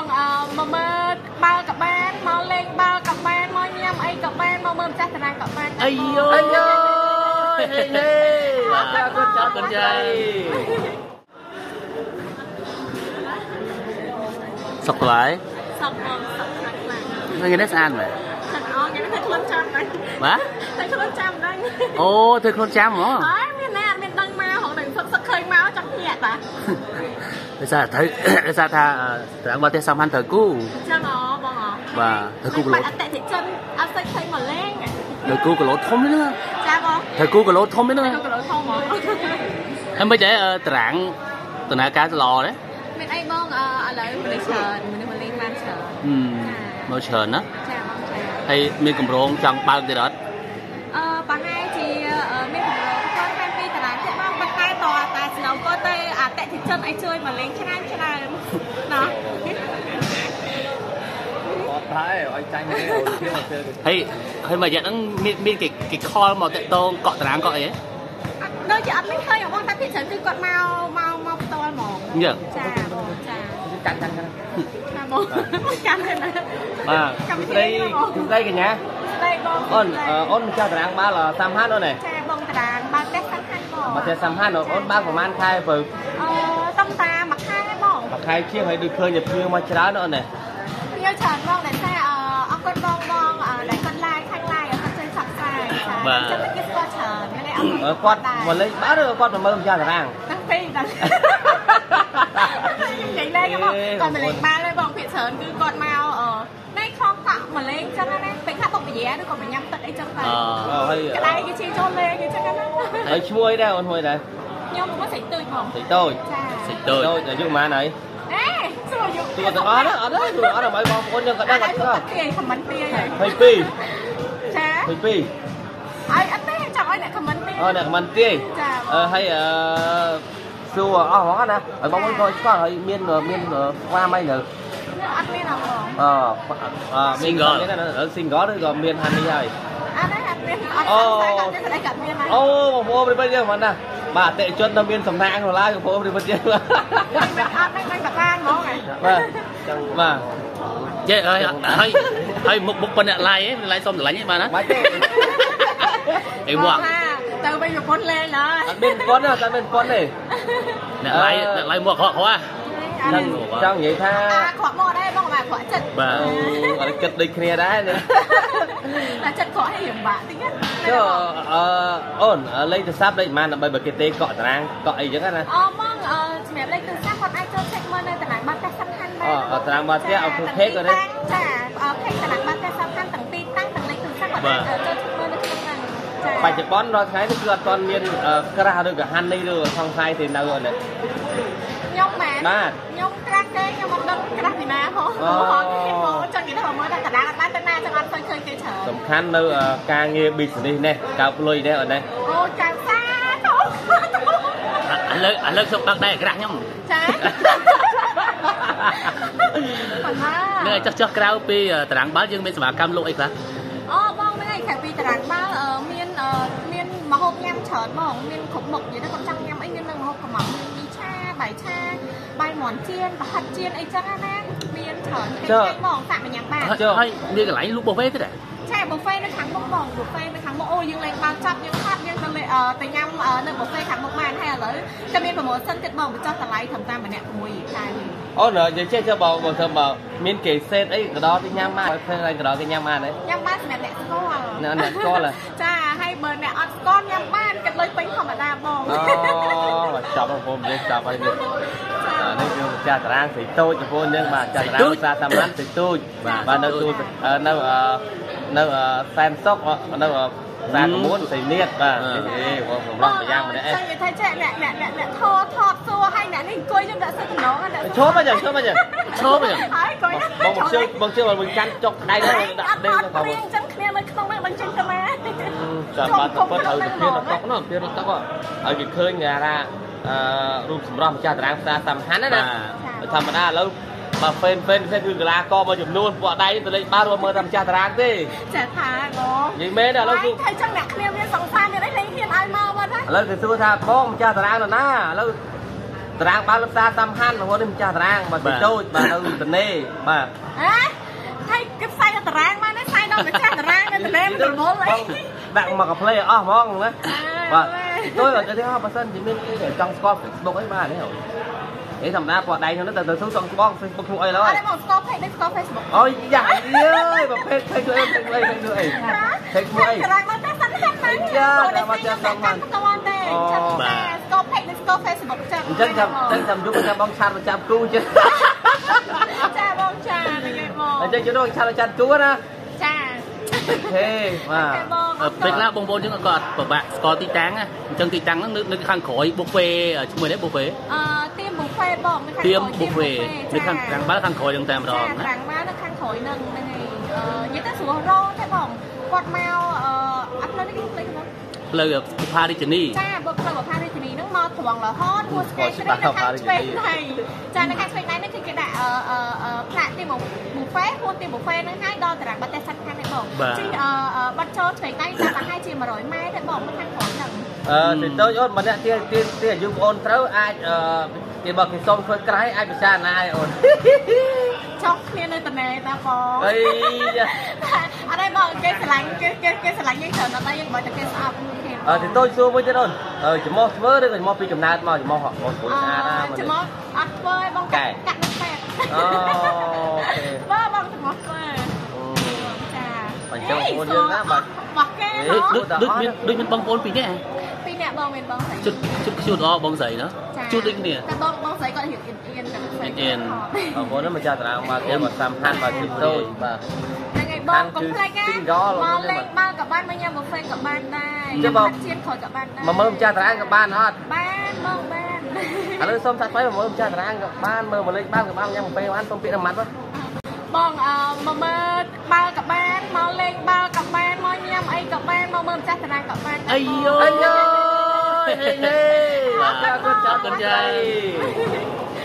បងមកបើកបានមកលេងបើកបានមកញ៉ាំអីក៏បានមកមើលចាស់តារាក៏បានអាយអីយហេហេបាទគាត់ចោលគាត់យាយសុកថ្លៃសុកបងសុកខ្លាំងខ្លាំងថ្ងៃនេះស្អាតមែនអត់អងថ្ងៃនេះធ្វើខ្លួនចាំដែរបាទធ្វើខ្លួនចាំដែរអូធ្វើខ្លួនចាំហ៎ហើយមានណាអត់មានដឹងមកហងនឹងសុកឃើញមកចង់ញាក់តាដោយសារថាត្រង់មកទេសំខាន់ត្រូវគូចឹងអូបងអូបាទត្រូវគូគីឡូអតិថិជនអត់ស្អីឃើញមកលេងត្រូវគូគីឡូធំនេះណាចាបងត្រូវគូគីឡូធំនេះណាគីឡូធំហ្មងហើយមិនចេះត្រាំងដំណើរការល្អទេមានអីបងឥឡូវមនុស្សច្រើនមនុស្សមកលេងបានច្រើនមកច្រើនណាចាបងចាហើយមានកម្រងចង់បើកទៀតអត់ប្រហែលជាមានកម្រងគាត់តែពីតារាទៀតបងប៉ុន្តែតតែស្នូវគាត់ទៅអតិថិជនឲ្យជួយមកលេងច្រើនណាអត់ដែរឲ្យចាញ់នេះអូនជឿមកជឿហើយមកយ៉ាងហ្នឹងមានគេខលមកតាក់តងកក់តារាងកក់អីដូចជាអត់មានឃើញបងតែពីច្រើនគឺគាត់មកផ្ទាល់ហ្មងចាបងចាកាន់ចាបងកាន់ទេណាបាទស្ដីកញ្ញាស្ដីបងអូនម្ចាស់តារាងបាល់សាមហានអូននេះចាបងតារាងបាល់ទេសាមហានបងមកទេសាមហានអូនបាល់ប្រហែលខែបើតំតាមួយខែបងមួយខែជាងហើយដូចឃើញតែភ្ញៀវមកច្រើនអូននេះភ្ញៀវច្រើនបងតែអរគុណបងដែលគាត់ឡាយខាងឡាយគាត់ជួយសាប់សាយចាចិត្តគេស្គាល់ច្រើនហ្នឹងឯងគាត់មកលេងបាល់ឬគាត់មកមើលម្ចាស់តារាងទាំងពីរដែរនិយាយលេងបងគាត់មកលេងបាល់ហើយបងភាគច្រើនគឺគាត់មកនៅក្នុងកក់មកលេងចឹងណាពេលខ្លះបុកវិញ្ញាឬក៏បញ្ញាំទឹកអីចឹងទៅហើយកន្លែងគេជិះចូលលេងអីចឹងណាហើយឈ្មោះអីដែរអូនមួយដែរខ្ញុំមកស្រីទូចបងស្រីទូចចាស្រីទូចអាយុប៉ុន្មានហើយសួរអាយុសួរទាំងអស់ណាអត់ទេសួរអត់ដើម្បីបងប្អូនយើងក៏ដឹងអត់ស្គាល់ទាយខមមិនទាយហើយ22ចា22ហើយអត់ទេចាំឲ្យអ្នកខមមិនទាយអ្នកខមមិនទាយចាហើយសួរអស់ហ្មងណាហើយបងប្អូនក៏ស្គាល់ហើយមានស្វាមីនៅអត់មានអត់បងមាន single ឬក៏មាន honey ហើយអត់ទេអត់មានអត់តែគាត់ទេស្ដីគាត់មានហើយអូបងប្អូនប្រិយយើងហ្មងណាបាទអតិជននៅមានសំណាងឡាយបងប្អូនប្រិយយើងអត់មិនបបានហ្មងបាទចឹងបាទចេះហើយមុខប៉ុណ្ណេះឡាយសុំស្រឡាញ់ឯងបានណាបាច់ទេអីមកទៅវិញប្រពន្ធលេងហើយអត់មានប្រពន្ធទេអត់មានប្រពន្ធទេអ្នកឡាយមកខកខ្វះចង់និយាយថាខកមកដែរបងបាទខកចិត្តបាទអត់គិតដូចគ្នាដែរណាតែចិត្តខកឲ្យលំបាកតិចណាចុះអូនលេខទូរស័ព្ទលេខប៉ុន្មានដើម្បីបើគេទេកក់តារាងកក់អីចឹងណាអូបងសម្រាប់លេខទូរស័ព្ទគាត់អាចចូល check មើលនៅតារាងបាត់តែសំខាន់ដែរតារាងបាត់ទៀតអូខេក៏ដែរចាខេតារាងបាត់តែសំខាន់ទាំងទីតាំងទាំងលេខទូរស័ព្ទគាត់អាចចូល check មើលនៅក្នុងហ្នឹងចាបច្ចុប្បន្នរាល់ថ្ងៃនេះគឺអត់ទាន់មានក្រាស់ឬក៏ហាន់នេះឬថងខ្សែទេនៅអូនខ្ញុំបាទខ្ញុំក្រាស់គេខ្ញុំអត់ដឹងក្រាស់ពីណាហ៎ចង់និយាយថាមើលតែតារាងអត់បានទៅណាចឹងអត់ឃើញគេច្រើនសំខាន់នៅការងារ business នេះកោបលុយនេះអូននេះអូចៅសាទៅឥឡូវខ្ញុំបាក់ដែរក្រាស់ខ្ញុំចានៅចុះក្រៅពីតារាងបាល់យើងមានសេវាកម្មលក់អីខ្លះអូបងហ្នឹងឯងខាងពីតារាងបាល់មានម្ហូបញ៉ាំច្រើនហ្មងមានគ្រប់មុខនិយាយទៅគាត់ចង់ញ៉ាំអីមាននឹងម្ហូបកំងមានមីឆាបាយមាន់ជៀនប្រហិតជៀនអីចឹងណាមានច្រើនគេញ៉ាំហ្មងសាក់មកញ៉ាំបានហើយមានកន្លែងលក់ប៊ូហ្វេទេចាប៊ូហ្វេនៅខាងមុខបងប៊ូហ្វេនៅខាងមុខអូយើងលេងបានចាប់យើងផាត់យើងទៅញ៉ាំនៅប៊ូហ្វេខាងមុខបានហើយឥឡូវតែមានប្រម៉ូសិនទៀតបងបញ្ចុះតម្លៃត្រឹមតែម្នាក់6ខែអូននិយាយចេះបងធ្វើបើមានគេសេតអីកដោទៅញ៉ាំបានធ្វើឲ្យកដោគេញ៉ាំបានទេញ៉ាំបានសម្រាប់អ្នកស្គាល់អ្នកស្គាល់ចាហើយបើអ្នកអត់ស្គាល់ញ៉ាំបានគិតលុយពេញធម្មតាបងអូចាប់បងប្អូនយើងចាប់ហើយនេះគឺចាស់តារាងស្រីតូចបងប្អូនយើងបាទចាស់តារាងសាសាម៉ាន់ស្រីតូចបាទនៅនៅសែនសុកនៅសាកមួនស្រីនៀតបាទបងសម្រាប់ម្យ៉ាងម្នាក់ឯងនិយាយថាចេះអ្នកថតសួរឲ្យអ្នកនេះអង្គុយខ្ញុំដាក់សិទ្ធិតំណងឈប់មកចឹងហើយអង្គុយបងជឿបងកាន់ចុកដៃហ្នឹងដាក់ដេកទៅបងអញ្ចឹងគ្នានៅក្នុងហ្នឹងមិនចេញទៅណាចាំបាត់ទៅពិតឲ្យទៅនោះតុកនោះទៅតុកឲ្យគេឃើញគេថារូបសម្រស់ម្ចាស់តារាងផ្សារសំខាន់ណាធម្មតាឥឡូវបើហ្វេនគឺកីឡាករមួយចំនួនពួកដៃទៅលេងបាល់រួមមើលតែម្ចាស់តារាងទេចាថាបងនិយាយមែនឥឡូវគឺឃើញចឹងអ្នកគ្នាមានសង្សារមានអីលេងហ៊ានឲ្យមកបាត់ហើយឥឡូវគេសួរថាបងម្ចាស់តារាងនៅណាឥឡូវตารางบ้านลูกตาตำหันบางคนมันจะตารางบางทีโต้บางเราตะเน่บ้าให้ก็ใส่ตารางมาได้ใส่ดอกเป็นตารางนั่นเล่มตัวโม้เลยดังมากับเพลย์อ๋อมองนะว่าtôi ở cái thứ hai percent chỉ nên để trong score Facebook ấy ba đấy hả? Để thằng đa quả đây nó từ số trong con Facebook không ai đó. Ở đây một score Facebook. Ôi dạy ơi, mà phê phê người phê người. Rằng nó sẽ sẵn sàng mà. Dạ, đã mà chưa xong mà. Score Facebook chắc chăm giúp cho bong chan và chăm cu chứ. Cha bong chan này mò. Chứ nó chan là chan cu đó. Cha. Thế mà. Bên lá bông bông chứ còn của bạn có tí trắng á, chân tí trắng nó khăn khói buffet ở chung đấy buffet. Tiêm buffet bông tiêm buffet nó khăn bán khăn khói trong tam rồi. Khăn bán nó khăn khói nâng này như ta sủa rô thế bông quạt mèo ấp lên cái không? Lời Paris cha bậc lời của Paris nó mò thuồng là hot mua skate cái nó khăn spec này cha nó khăn spec này nóคือcái đại phạt tiêm một buffet mua tiêm buffet nó hai đoแต่ bắt tay sẵn khăn này bông chứ bắt cho spec này ra hai chị mà rồi mai thế bông nó khăn khói nâng thì tôi ôn mình tiền dùng ôn thấu ai thì bậc thì xong phơi cái ai bị xa này ôn chọc kia nơi tận này ta có ở đây bông cái sả lạnh như thường nó ta dùng bởi cho cái sạp thì tôi xua với chứ đâu chỉ mò mơ đấy chỉ mò phi chấm nát mà chỉ mò họ mò sủi ra chỉ mò ăn phơi bông cắt nó phèn bông chỉ mò phơi phải cho con dương á mà mặc cái đôi bên bông pi nè bông bên bông sấy chút đó bông sấy đó chút đinh nè bông sấy còn yên bông nó mà cha tao mà cái mà xăm han và chim tôi và bông cũng hay á mò lên bao cả ban với nhau một phê cả ban đây chứ bông chiên khỏi cả ban đây mà mơ cha tao ăn cả ban hết ban mơ ban à nó xôm sạch mấy mà mơ cha tao ăn cả ban mơ mà lên ban cả ban nhau một phê ăn xong tiện làm mắt đó bông mà mơ bao cả ban mò lên bao cả ban mò nhau ấy cả ban mơ cha tao ăn cả ban ai ơi con trai